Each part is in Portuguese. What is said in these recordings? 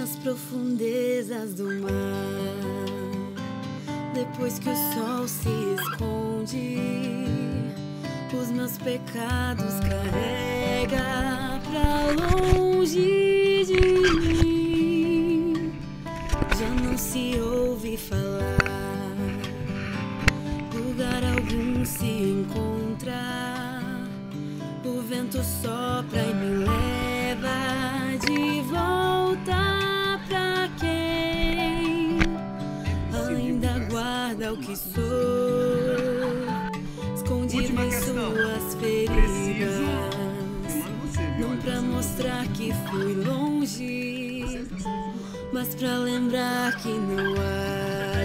nas profundezas do mar. Depois que o sol se esconde, os meus pecados carrega pra longe de mim. Já não se ouve falar, lugar algum se encontra. O vento sopra e me leva de volta pra quem ainda guarda o que sou, escondido em suas feridas. Não pra mostrar que fui longe, mas pra lembrar que não há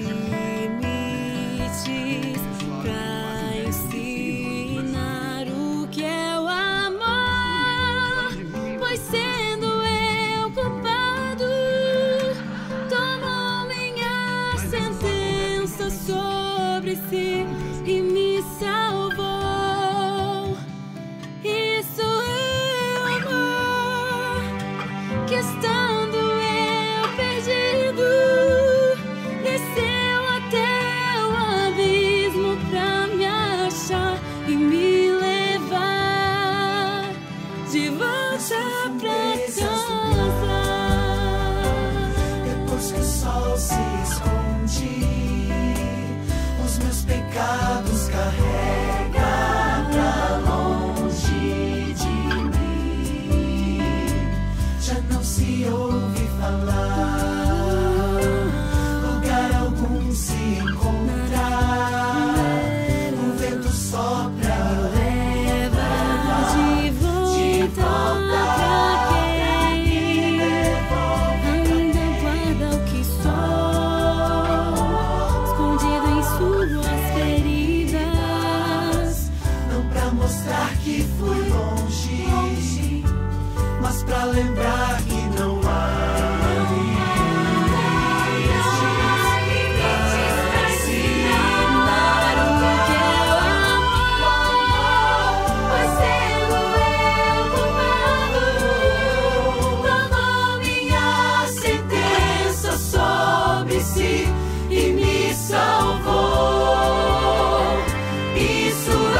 limites pra ensinar o que é o amor. Pois sendo eu culpado, tomou minha sentença sobre si e me salvou. Isso é o amor, que estando eu perdido, desceu até o abismo pra me achar e me levar de volta pra casa. Depois que o sol se esconde, os meus pecados carrega pra longe de mim. Já não se ouve falar, lugar algum se encontrar. O vento sopra e leva de volta pra quem Ainda guarda o que sou, escondido em suas feridas. não pra mostrar que fui longe, mas pra lembrar que não há limites pra ensinar o que é o amor. Pois sendo eu culpado, Tomou minha sentença sobre si e me salvou. Isso é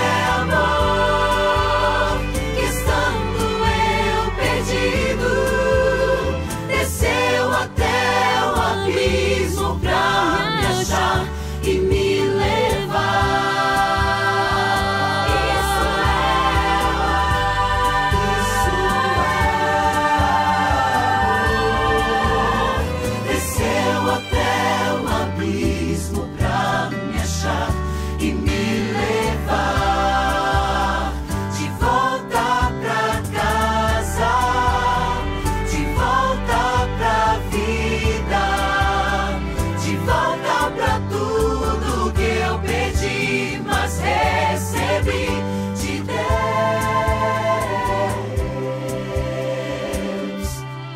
amor, que estando eu perdido, desceu até o abismo pra me achar e me levar. Isso é amor, desceu até o abismo pra me achar e me levar de volta pra casa, de volta pra vida, de volta pra tudo que eu perdi, mas recebi de Deus.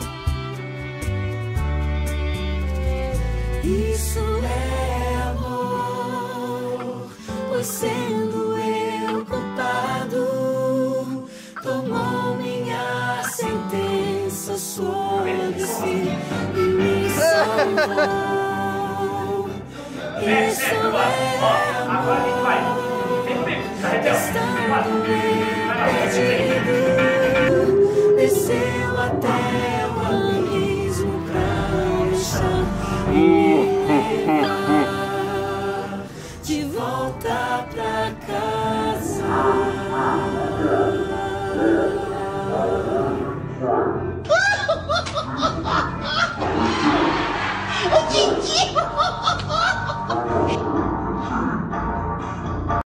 Isso é amor, pois sendo eu culpado, tomou minha sentença sobre si e me salvou. Isso é amor, que estando eu